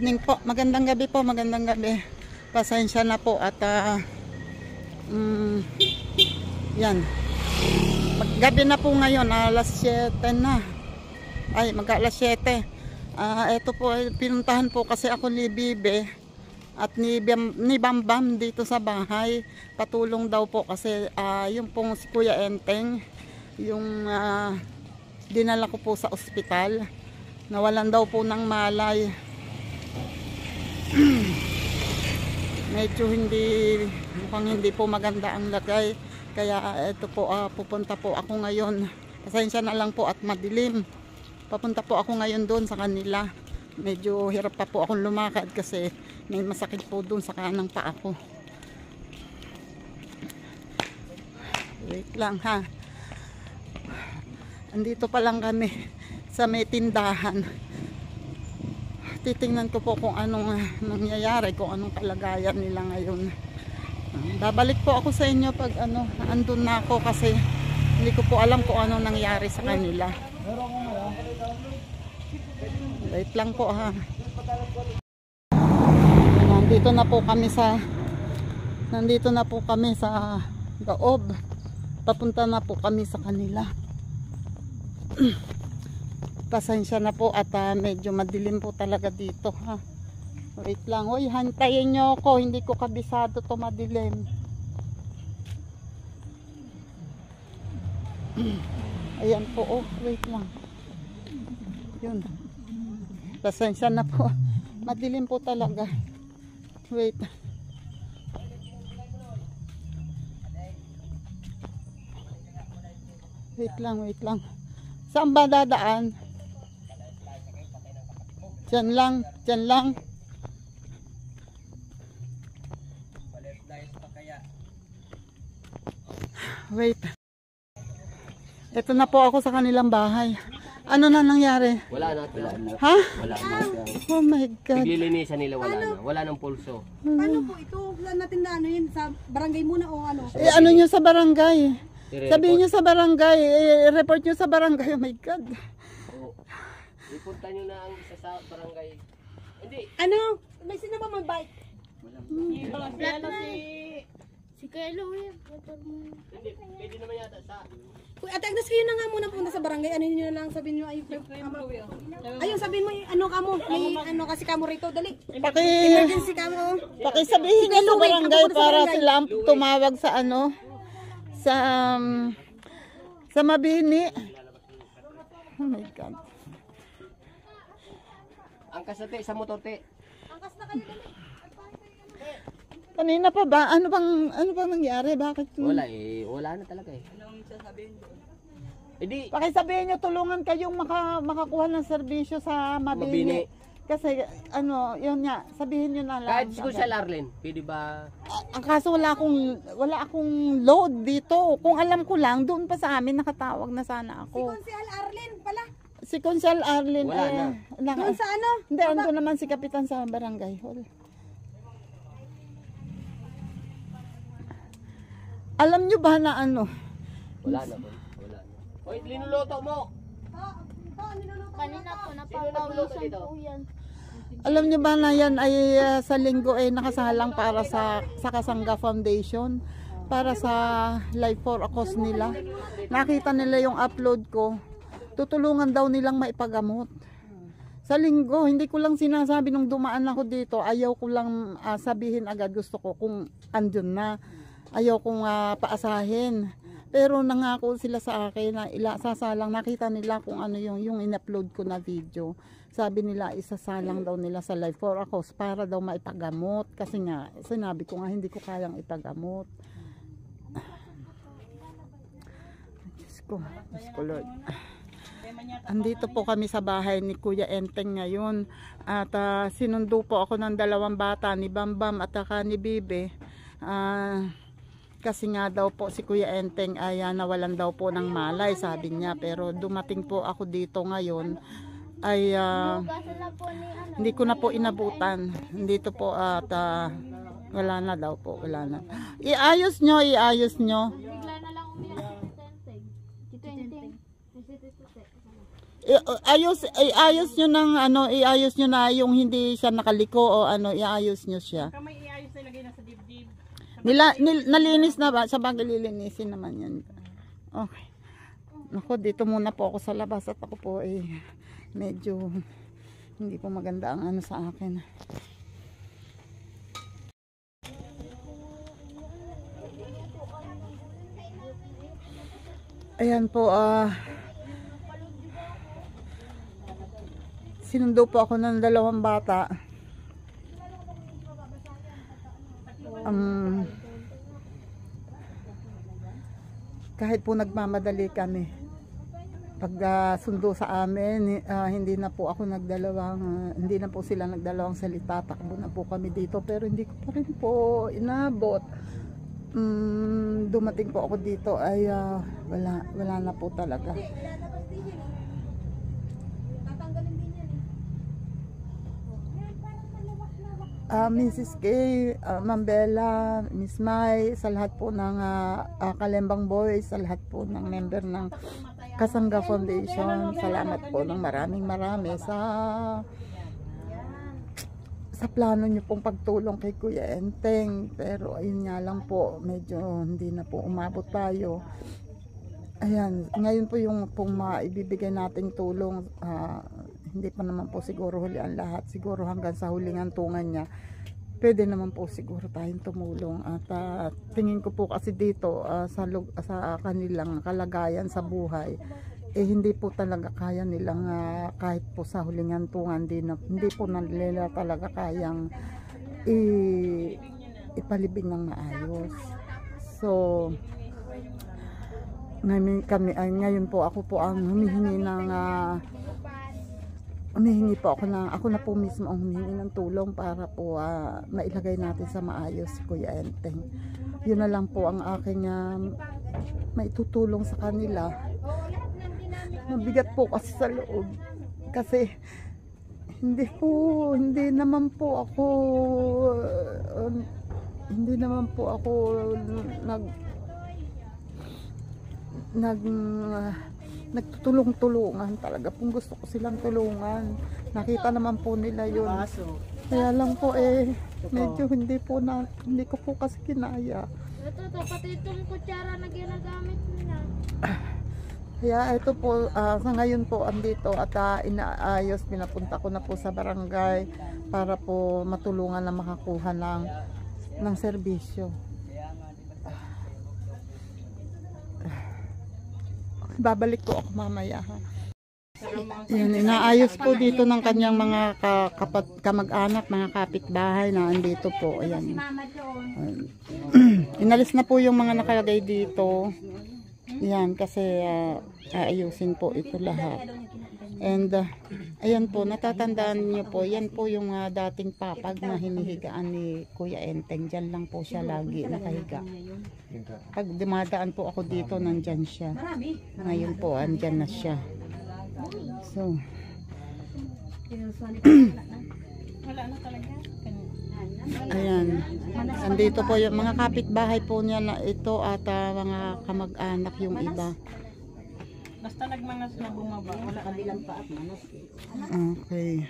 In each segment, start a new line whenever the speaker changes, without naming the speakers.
evening po. Magandang gabi po, magandang gabi. Pasensya na po at yan. Gabi na po ngayon, alas 7 na. Ay, mag-alas 7. Ito po, pinuntahan po kasi ako ni Bibe at ni Bambam dito sa bahay. Patulong daw po kasi yung pong si Kuya Enteng, yung dinala ko po sa ospital. Nawalan daw po ng malay. Medyo mukhang hindi po maganda ang lagay. Kaya ito po, pupunta po ako ngayon. Pasensya na lang po at madilim. Papunta po ako ngayon doon sa kanila. Medyo hirap pa po akong lumakad kasi may masakit po doon sa kanang paa ko. Wait lang ha. Andito pa lang kami sa may tindahan. Titingnan ko po kung anong nangyayari, kung anong kalagayan nila ngayon. Babalik po ako sa inyo pag andun na ako kasi hindi ko po alam kung anong nangyari sa kanila. Wait lang po ha. Nandito na po kami sa loob. Papunta na po kami sa kanila. Pasensya na po at medyo madilim po talaga dito ha. Wait lang. Uy, hantayin nyo ako. Hindi ko kabisado to madilim. Ayan po. Oh, wait lang. Yun. Pasensya na po. Madilim po talaga. Wait. Wait lang, wait lang. Saan ba dadaan? Diyan lang, diyan lang. Wait. Ito na po ako sa kanilang bahay. Ano na nangyari?
Wala na.
Ha?
Wala na.
Oh my God.
Naglilinisan nila, wala na. Wala nang pulso.
Paano po ito? Wala natin na ano yun? Sa barangay muna o ano?
Ano nyo sa barangay? Sabihin nyo sa barangay. Report nyo sa barangay. Oh my God.
Ipunta nyo na ang isa sa barangay. Hindi.
Ano? May sino ba mag-bike?
Si Kuya Louie.
Hindi. Pwede naman yata sa...
At Agnes, kayo na nga muna punta sa barangay. Ano nyo lang sabihin nyo? Ayun, sabihin mo ano kamo? May ano kasi kamo rito. Dali. Emergency kamo.
Pakisabihin nyo sa barangay para sila ang tumawag sa sa Mabini. Oh my God.
Angkas na te, sa motor te.
Angkas na kayo dali.
Kanina pa ba? Ano bang nangyari? Bakit?
Wala wala na talaga eh. Anong sasabihin doon? Hindi.
Pakisabihin nyo, tulungan kayong makakuha ng serbisyo sa Mabini. Kasi yun nga, sabihin nyo na lang.
Kahit si Kuya Arlen, pwede ba?
Ang kaso wala akong load dito. Kung alam ko lang, doon pa sa amin nakatawag na sana ako.
Si Kuya Arlen pala.
Si Kuya Arlen
wala na.
Doon sa ano?
Hindi, ando naman si Kapitan sa barangay hall. Alam nyo ba na
Wala na po. Wala na. Hoy, linuluto mo.
Kanina po, napapawisan po yan.
Alam nyo ba na yan ay sa linggo ay nakasalang para sa Kasangga Foundation para sa Life for a Cause nila. Nakita nila yung upload ko. Tutulungan daw nilang maipagamot. Sa linggo, hindi ko lang sinasabi nung dumaan ako dito. Ayaw ko lang sabihin agad, gusto ko kung andun na. Ayaw kong paasahin. Pero nangako sila sa akin na sasalang. Nakita nila kung ano yung in-upload ko na video. Sabi nila isasalang daw nila sa Life for a Cause para daw maipagamot. Kasi nga, sinabi ko nga hindi ko kayang ipagamot. Diyos ko Lord. Andito po kami sa bahay ni Kuya Enteng ngayon. At sinundo po ako ng 2 bata, ni Bambam at ni Bibe. Kasi nga daw po si Kuya Enteng ay nawalan daw po ng malay, sabi niya. Pero dumating po ako dito ngayon ay hindi ko na po inabutan. Dito po at wala na daw po, wala na. Iayos nyo.
Bigla na lang umiyak si Enteng.
Iayos nyo ng ano, iayos nyo na yung hindi siya nakaliko o ano, iayos nyo siya.
Kamay iayos na ilagay na sa dibdib.
Nalinis na ba? Sa bagay lilinisin naman yan. Okay. Ako, dito muna po ako sa labas at ako po medyo hindi po maganda ang ano sa akin. Ayan po, sinundo po ako ng 2 bata. Kahit po nagmamadali kami, pag sundo sa amin, hindi na po ako hindi na po sila nagdalawang salita, takbo na po kami dito, pero hindi ko pa rin po inabot. Dumating po ako dito ay wala na po talaga. Mrs. K, Ma'am Bella, Miss Mai, sa lahat po ng Kalembang Boys, sa lahat po ng member ng Kasangga Foundation, salamat po ng marami sa plano nyo pong pagtulong kay Kuya Enteng. Pero ayun nga lang po, medyo hindi na po umabot tayo. Ayan, ngayon po yung pong maibibigay nating tulong, hindi pa naman po siguro huli ang lahat, siguro hanggang sa huling hantungan niya pwede naman po siguro tayong tumulong. At tingin ko po kasi dito sa kanilang kalagayan sa buhay, hindi po talaga kaya nilang kahit po sa huling hantungan hindi po nila talaga kayang ipalibing ng maayos. So ngayon po ako po ang humihingi ako na po mismo ang humihingi ng tulong para po mailagay natin sa maayos si Kuya Enteng. Yun na lang po ang aking maitutulong sa kanila. Mabigat po kasi sa loob, kasi hindi naman po ako nagtutulong-tulungan. Talaga pong gusto ko silang tulungan. Nakita naman po nila yun. Kaya lang po medyo hindi ko po kasi kinaya.
Ito, pati itong kutsara na ginagamit nila.
Kaya ito po, sa ngayon po andito at inaayos, pinapunta ko na po sa barangay para po matulungan na makakuha ng serbisyo. Babalik po ako mamaya, ha. Yan, inaayos po dito ng kanyang mga kamag-anak, mga kapitbahay na andito po. Ayan. Inalis na po yung mga nakalagay dito. Yan, kasi aayusin po ito lahat. And ayan po, natatandaan niyo po, yan po yung dating papag na hinihigaan ni Kuya Enteng. Diyan lang po siya lagi nakahiga. Pag dumadaan po ako dito, nandyan siya. Ngayon po, andyan na siya. So ayan, andito po yung mga kapitbahay po niya na ito at mga kamag-anak yung iba.
Basta nagmanas na bumaba, wala kabilang pa at manas.
Okay.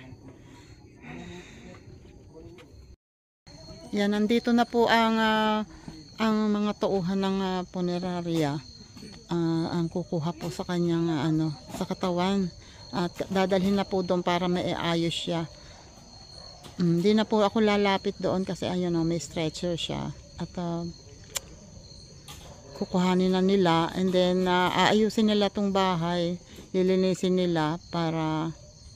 Yan, nandito na po ang mga tauhan ng punerarya. Ang kukuha po sa kanyang sa katawan at dadalhin na po doon para maiayos siya. Hindi na po ako lalapit doon kasi ayun may stretcher siya at kukuhanin na nila, and then aayusin nila tong bahay, lilinisin nila para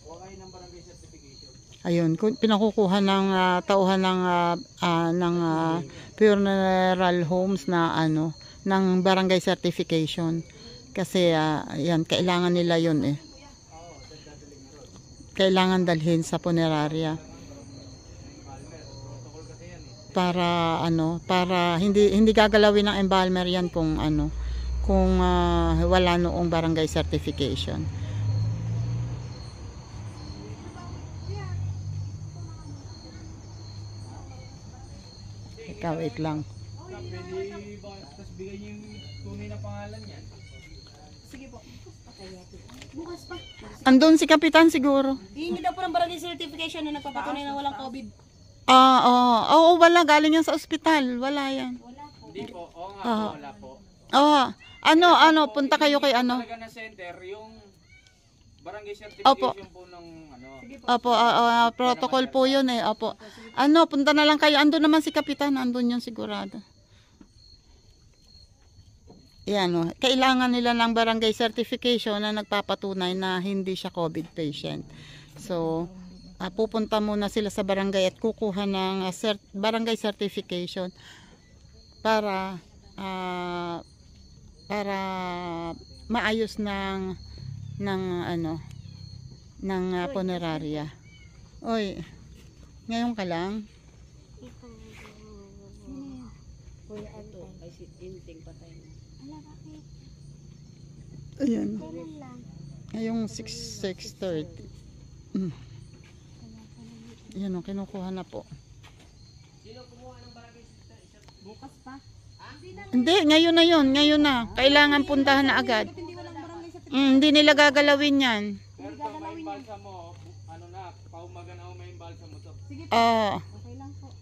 ayun, pinakukuha ng tauhan ng funeral homes na ng barangay certification kasi yan, kailangan nila yun kailangan dalhin sa punerarya para para hindi gagalawin ng embalmer yan kung wala noong barangay certification. Ikaw, wait lang.
Sige po. Bukas pa.
Andun si Kapitan siguro.
Hihingi daw po ng barangay certification na nagpapatunay na walang COVID.
Oo, wala. Galing yan sa ospital. Wala yan.
Hindi po. Oo nga
Oo.
po, wala po.
Ano, punta kayo kay ano?
Talaga na center, yung barangay
Opo.
certification po ng ano.
Opo, protocol po yun eh. Opo. Ano, punta na lang kayo. Andun naman si Kapitan. Andun yung sigurado. Yan o. Kailangan nila ng barangay certification na nagpapatunay na hindi siya COVID patient. So, pupunta muna sila sa barangay at kukuha ng barangay certification para maayos ng funeraria. Oy, ngayon ka lang?
Kuya Ato, ay si Inting patay na.
Ayan. Ngayong 6:30. Ayan o, kinukuha na po.
Bukas pa.
Hindi, ngayon na yun. Ngayon na. Kailangan puntahan na agad.
Hindi walang barangay certification.
Hindi nila gagalawin yan.
Pero pag may balsa mo, ano na, paumaga na may balsa mo to.
Sige po. Okay lang po.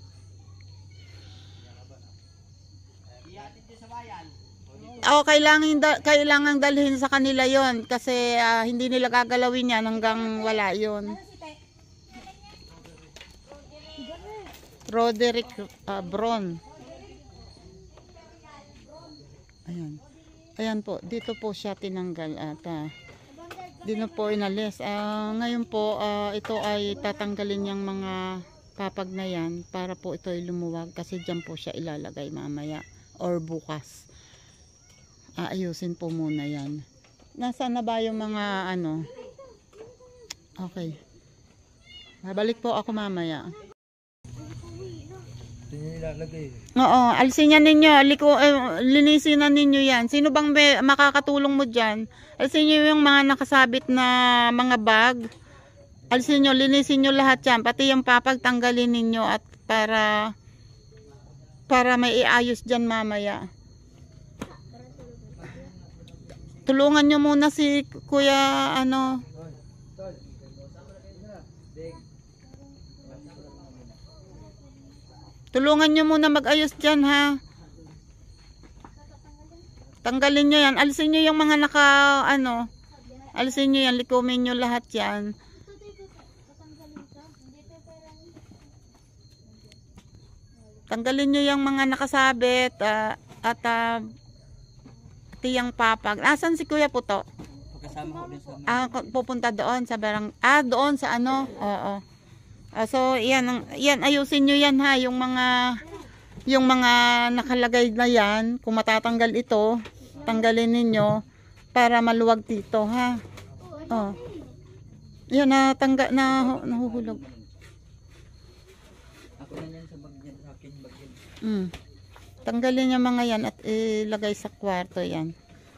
Kailangan dalhin sa kanila yon kasi hindi nila gagalawin yan hanggang wala yon. Roderick Bron. Ayan. Ayan po, dito po siya tinanggal at dito po inalis. Ngayon po, ito ay tatanggalin yung mga papag na yan para po ito ay lumuwag kasi dyan po siya ilalagay mamaya or bukas. Ayusin po muna yan. Nasaan na ba yung mga ano? Okay. Babalik po ako mamaya. Oo, alisin yan ninyo. Linisin na ninyo yan. Sino bang makakatulong mo dyan? Alisin nyo yung mga nakasabit na mga bag. Alisin nyo, linisin nyo lahat yan. Pati yung papag tanggalin ninyo at para may iayos dyan mamaya. Tulungan nyo muna si Kuya ano. Tulungan nyo muna mag-ayos dyan ha. Tanggalin nyo yan. Alisin nyo yung mga alisin nyo yan. Likumin nyo lahat yan. Tanggalin nyo yung mga nakasabit at tiyang papag. Asan si Kuya Puto?
Pagkasama ko din sa
Pupunta doon sa doon sa ano? Oo. So, yan ayusin nyo yan ha, yung mga nakalagay na yan, kung matatanggal ito, tanggalin ninyo para maluwag dito ha. Oh. Yan nahuhulog.
ako na yan sa bag niya, sa akin bag yan.
Tanggalin yung mga yan at ilagay sa kwarto yan.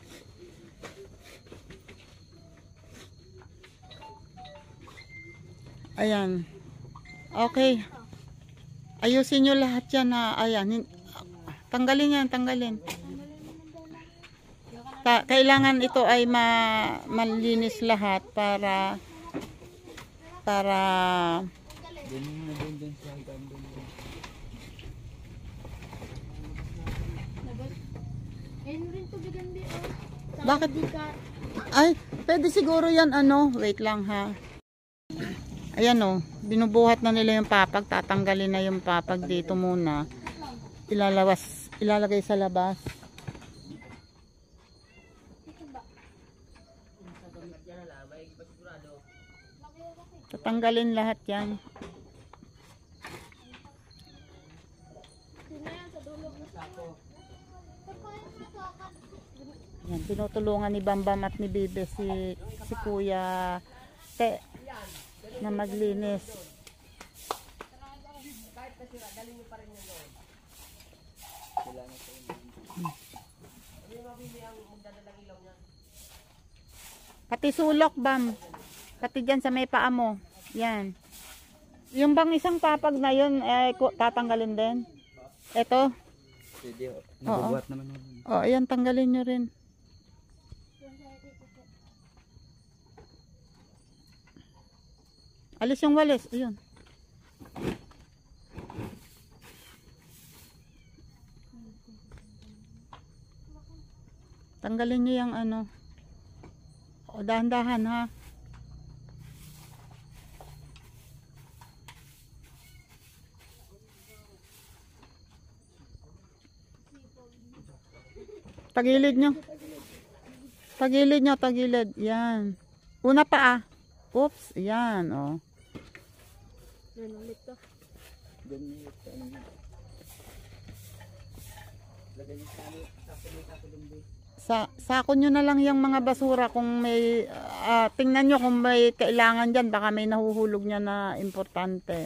Ayan. Okay. Ayusin nyo lahat yan ha. Ayan. Tanggalin yan, tanggalin. Kailangan ito ay malinis lahat para
Doon na doon sa hanggang doon.
bakit? Ay, pwede siguro yan wait lang ha. Ayan binubuhat na nila yung papag, tatanggalin na yung papag dito muna. Ilalagay sa labas. Tatanggalin lahat yan. Yan, tinutulungan ni Bambam at ni Bibe si Kuya Te na maglinis. Pati sulok, Bam. Pati dyan sa may paa mo. Yan. Yung bang isang papag na yun, tatanggalin din? Ito?
Pwede, nabubuhat naman.
Ayan, tanggalin nyo rin. Alis yung walis. Ayun. Tanggalin nyo yung ano. O, dahan-dahan ha. Tagilid nyo. Tagilid nyo, tagilid. Yan. Una pa ah. Oops. Yan, oh. Sako nyo na lang yung mga basura kung may, tingnan nyo kung may kailangan dyan. Baka may nahuhulog niya na importante.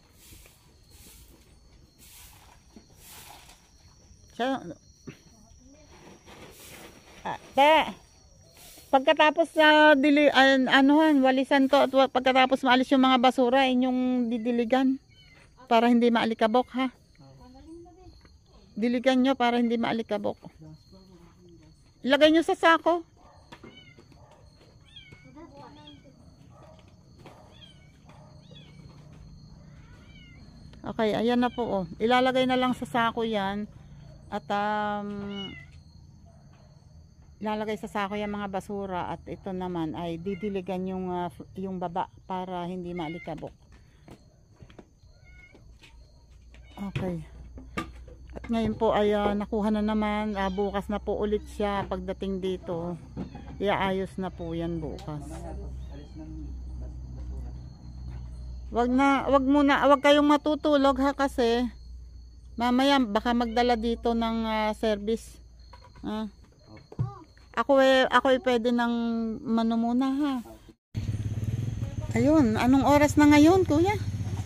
Pagkatapos sa walisan to at pagkatapos maalis yung mga basura, inyong didiligan para hindi maalikabok ha. Diligan nyo para hindi maalikabok. Ilagay nyo sa sako. Okay, ayan na po oh. Ilalagay na lang sa sako yan at ilalagay sa sako yung mga basura at ito naman ay didiligan yung baba para hindi maalikabok. Okay. At ngayon po ay nakuha na naman, bukas na po ulit siya pagdating dito. Iaayos na po yan bukas. Wag kayong matutulog ha kasi mamaya baka magdala dito ng service. Ako pwede nang manumuna ha. Ayun, anong oras na ngayon, kuya?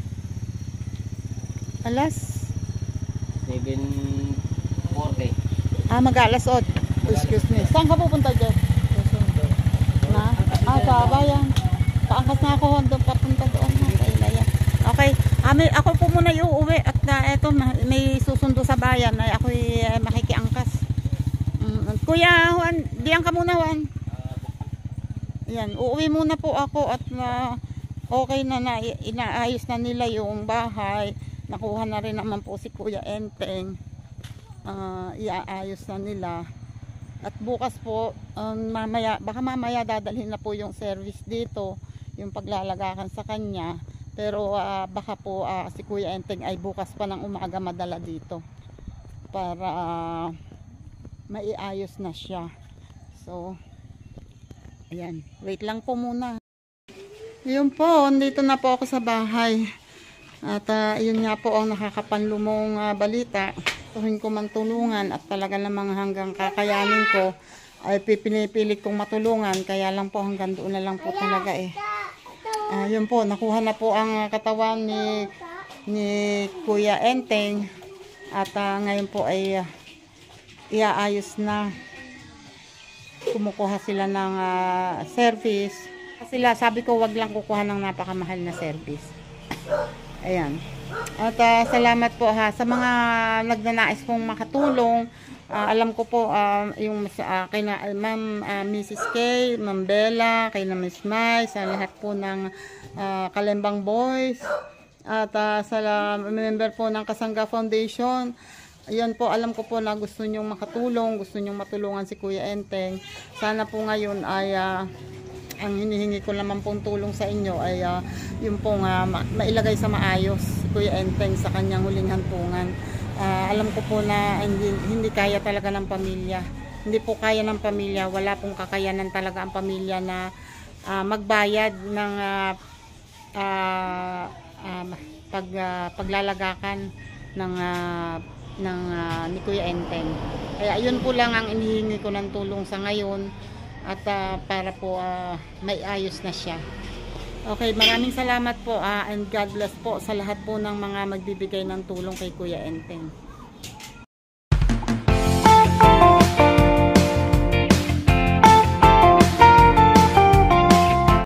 Alas
7:40.
Mag-alas 8. Excuse me. Saan ka pupunta dyan? Sa bayan. Paangkas na ako doon papunta doon. Okay. Ako po muna iuwi at eto may susundo sa bayan ay ako makikiangkas. Kuya Juan, diyan ka muna Juan. Ayan, uuwi muna po ako at okay na inaayos na nila yung bahay. Nakuha na rin naman po si Kuya Enteng. Iaayos na nila. At bukas po, baka mamaya dadalhin na po yung service dito, yung paglalagakan sa kanya. Pero baka po si Kuya Enteng ay bukas pa ng umaga madala dito para maiayos na siya. So, ayan. Wait lang po muna. Yun po, dito na po ako sa bahay. At yun nga po ang nakakapanlumong balita. Tuhin ko man tulungan at talaga namang hanggang kakayanin ko ay pinipilit kong matulungan. Kaya lang po hanggang doon na lang po talaga eh. Yun po, nakuha na po ang katawan ni Kuya Enteng. At ngayon po ay iaayos na. Kumukuha sila ng service. Sila, sabi ko wag lang kukuha ng napakamahal na service. Ayan. At salamat po ha sa mga nagnanais pong makatulong. Alam ko po yung kay na Ma'am Mrs. K, Ma'am Bella, kay na Miss Mai, sa lahat po ng Kalembang Boys at sa member po ng Kasangga Foundation. Ayan po, alam ko po na gusto nyong makatulong, gusto nyong matulungan si Kuya Enteng. Sana po ngayon ay ang hinihingi ko naman pong tulong sa inyo ay yung pong mailagay sa maayos si Kuya Enteng sa kanyang huling hantungan. Alam ko po na hindi kaya talaga ng pamilya. Hindi po kaya ng pamilya. Wala pong kakayanan talaga ang pamilya na magbayad ng paglalagakan ng ni Kuya Enteng. Kaya yun po lang ang inihingi ko ng tulong sa ngayon. At para po may ayos na siya. Okay, maraming salamat po and God bless po sa lahat po ng mga magbibigay ng tulong kay Kuya Enteng.